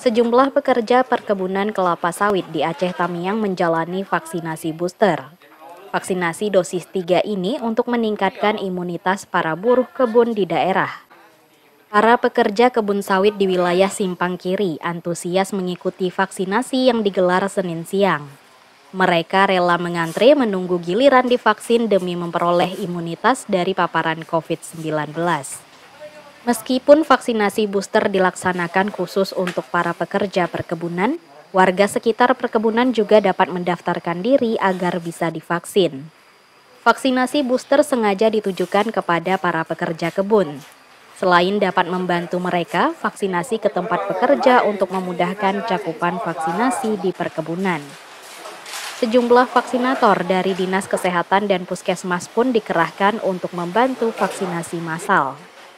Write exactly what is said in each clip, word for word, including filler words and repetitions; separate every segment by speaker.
Speaker 1: Sejumlah pekerja perkebunan kelapa sawit di Aceh Tamiang menjalani vaksinasi booster. Vaksinasi dosis tiga ini untuk meningkatkan imunitas para buruh kebun di daerah. Para pekerja kebun sawit di wilayah Simpang Kiri antusias mengikuti vaksinasi yang digelar Senin siang. Mereka rela mengantre menunggu giliran divaksin demi memperoleh imunitas dari paparan covid sembilan belas. Meskipun vaksinasi booster dilaksanakan khusus untuk para pekerja perkebunan, warga sekitar perkebunan juga dapat mendaftarkan diri agar bisa divaksin. Vaksinasi booster sengaja ditujukan kepada para pekerja kebun. Selain dapat membantu mereka, vaksinasi ke tempat pekerja untuk memudahkan cakupan vaksinasi di perkebunan. Sejumlah vaksinator dari Dinas Kesehatan dan Puskesmas pun dikerahkan untuk membantu vaksinasi massal.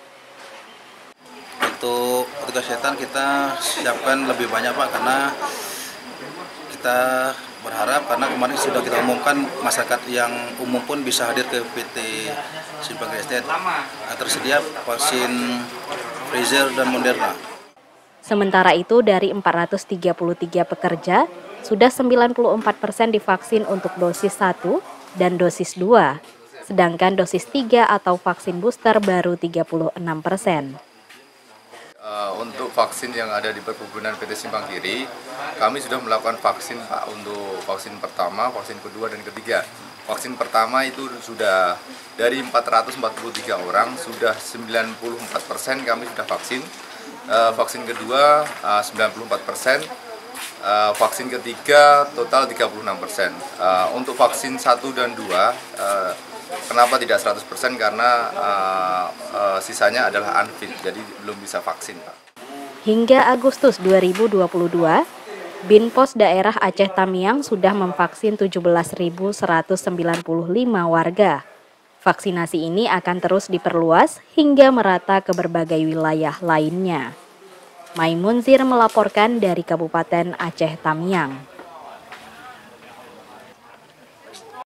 Speaker 2: Untuk petugas kesehatan kita siapkan lebih banyak Pak, karena kita berharap karena kemarin sudah kita umumkan masyarakat yang umum pun bisa hadir ke P T Simpang Kiri Estate. Tersedia vaksin Pfizer dan Moderna.
Speaker 1: Sementara itu dari empat ratus tiga puluh tiga pekerja, sudah sembilan puluh empat persen divaksin untuk dosis satu dan dosis dua, sedangkan dosis tiga atau vaksin booster baru tiga puluh enam persen.
Speaker 3: Uh, untuk vaksin yang ada di perkebunan P T Simpang Kiri, kami sudah melakukan vaksin Pak, untuk vaksin pertama, vaksin kedua, dan ketiga. Vaksin pertama itu sudah dari empat ratus empat puluh tiga orang, sudah sembilan puluh empat persen kami sudah vaksin. Uh, vaksin kedua uh, sembilan puluh empat persen, uh, vaksin ketiga total tiga puluh enam persen. Uh, untuk vaksin satu dan dua, uh, kenapa tidak seratus persen? Karena uh, uh, sisanya adalah unfit, jadi belum bisa vaksin, Pak.
Speaker 1: Hingga Agustus dua ribu dua puluh dua, Binpos Daerah Aceh Tamiang sudah memvaksin tujuh belas ribu seratus sembilan puluh lima warga. Vaksinasi ini akan terus diperluas hingga merata ke berbagai wilayah lainnya. Maimunzir melaporkan dari Kabupaten Aceh Tamiang.